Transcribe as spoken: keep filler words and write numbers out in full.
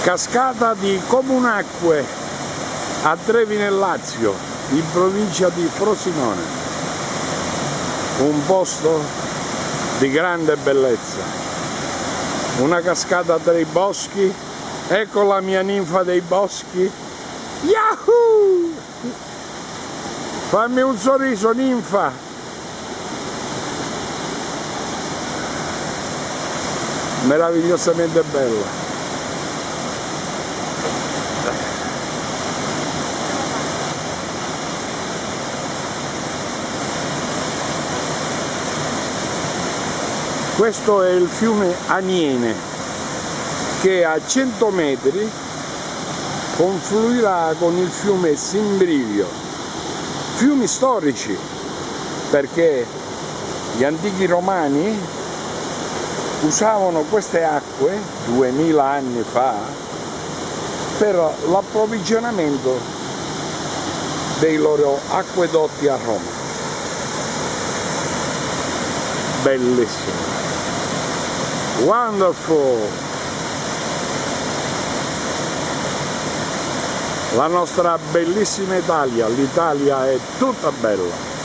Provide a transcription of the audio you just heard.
Cascata di Comunacque a Trevi nel Lazio, in provincia di Frosinone, un posto di grande bellezza, una cascata tra i boschi. Ecco la mia ninfa dei boschi. Yahoo! Fammi un sorriso, ninfa! Meravigliosamente bella. Questo è il fiume Aniene, che a cento metri confluirà con il fiume Simbrivio, fiumi storici, perché gli antichi romani usavano queste acque duemila anni fa per l'approvvigionamento dei loro acquedotti a Roma. Bellissimo, wonderful! La nostra bellissima Italia, l'Italia è tutta bella.